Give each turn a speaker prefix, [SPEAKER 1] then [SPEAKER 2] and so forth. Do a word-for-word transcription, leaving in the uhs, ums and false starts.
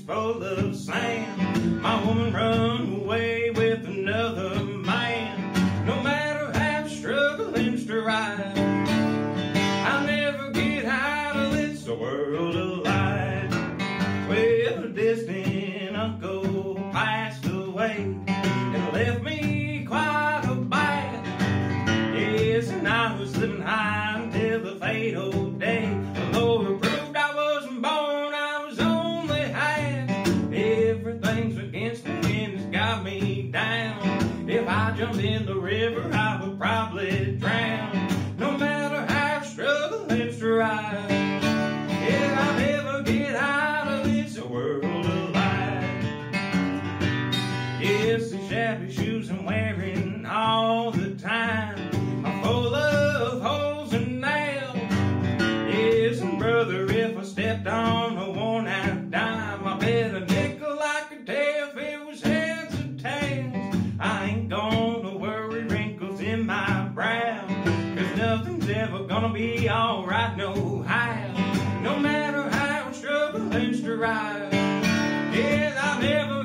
[SPEAKER 1] full of sand. My woman run away with another man. No matter how struggling to strive, I'll never get out of this world alive. Well, a distant uncle passed away and left me quite a bad. Yes, and I was living high until the fatal day. The Lord proved I wasn't born, I was only half. Everything's against me and it's got me down. If I jumped in the river, I would probably drown. No matter how struggling strive, yeah, I'll never get out of this world alive. Yes, the shabby shoes I'm wearing all the time are full of holes and nails. Yes, and brother, if I stepped on a worn out dime, I bet a nickel I could tell if it was heads or tails. I ain't gonna worry wrinkles in my brow, 'cause nothing's ever gonna be alright no how. No matter how I'm struggling to strive, yes, I'll never